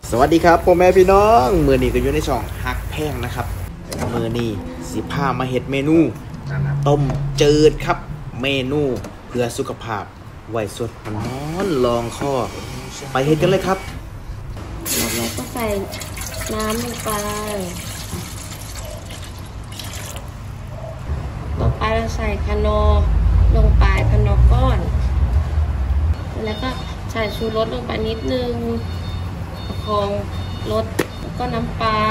สวัสดีครับพ่อแม่พี่น้องมือนี้ก็อยู่ในช่องฮักแพงนะครับมือนี้สิพามาเฮ็ดเมนูต้มจืดครับเมนูเพื่อสุขภาพไว้สดร้อนลองคอไปเฮ็ดกันเลยครับเราก็ใส่น้ำลงไปต่อไปเราใส่คานอลงไปคานอก้อนแล้วก็ใส่ชูรสลงไปนิดนึงประคองรสแล้วก็น้ำปลา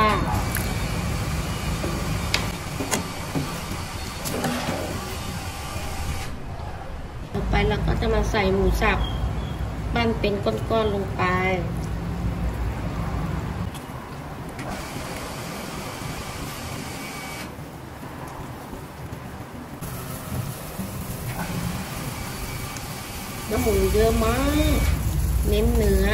ต่อไปเราก็จะมาใส่หมูสับปั้นเป็นก้อนๆลงไปน้ำหมูเยอะมากเน้นเนื้อ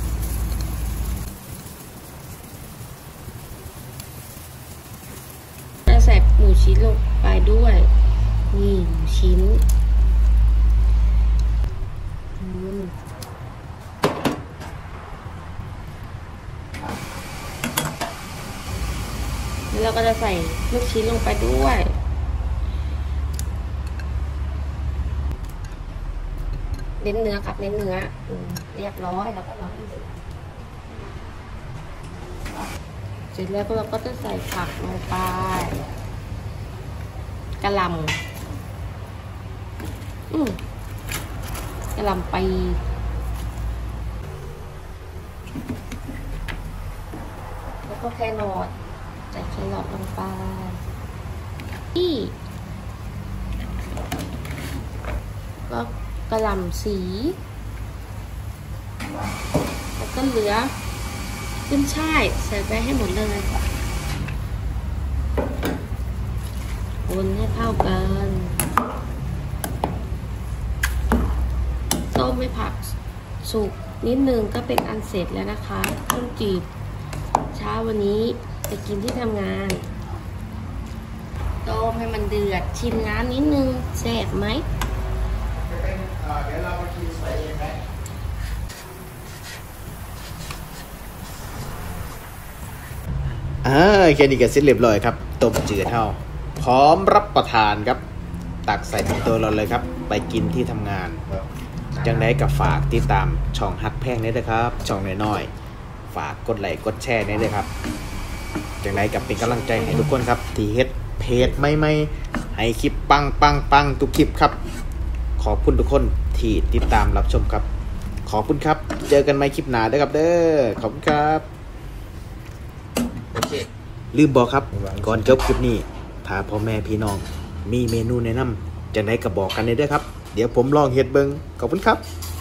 จะใส่หมูชิ้นลงไปด้วยนี่หมูชิ้นแล้วเราก็จะใส่ลูกชิ้นลงไปด้วยเน้นเนื้อครับเน้นเนื้อเรียบร้อยแล้วก็เราเสร็จแล้วก็เราก็จะใส่ผักลงไปกะหล่ำกะหล่ำปีแล้วก็แครอทใส่แครอทลงไปก็กระหล่ำสีแล้วก็เหลือขึ้นช่ายใส่ไปให้หมดเลยคนให้เข้ากันต้มให้ผักสุกนิดนึงก็เป็นอันเสร็จแล้วนะคะต้มจืดเช้าวันนี้ไปกินที่ทำงานต้มให้มันเดือดชิมน้ำนิดนึงแซ่บไหมเดี๋ยวเรามากินใส่เองไหมแค่นี้ก็เสร็จเรียบร้อยครับต้มจืดเท่าพร้อมรับประทานครับตักใส่ในตัวเราเลยครับไปกินที่ทำงานจังได้กับฝากติดตามช่องฮักแพงนี้ด้วยครับช่องน้อยๆฝากกดไลค์กดแชร์นี้ด้วยครับจังได้กับเป็นกำลังใจให้ทุกคนครับที่เฮ็ดเพจไม่ให้คลิปปังทุกคลิปครับขอบคุณทุกคนที่ติดตามรับชมครับขอบคุณครับเจอกันใหม่คลิปหน้าด้วยครับเด้อขอบคุณครับโอเคลืมบอกครับก่อนจบคลิปนี้ถ้าพ่อแม่พี่น้องมีเมนูแนะนำจังไดก็บอกกันเลยเด้อครับเดี๋ยวผมลองเฮ็ดเบิ่งขอบคุณครับ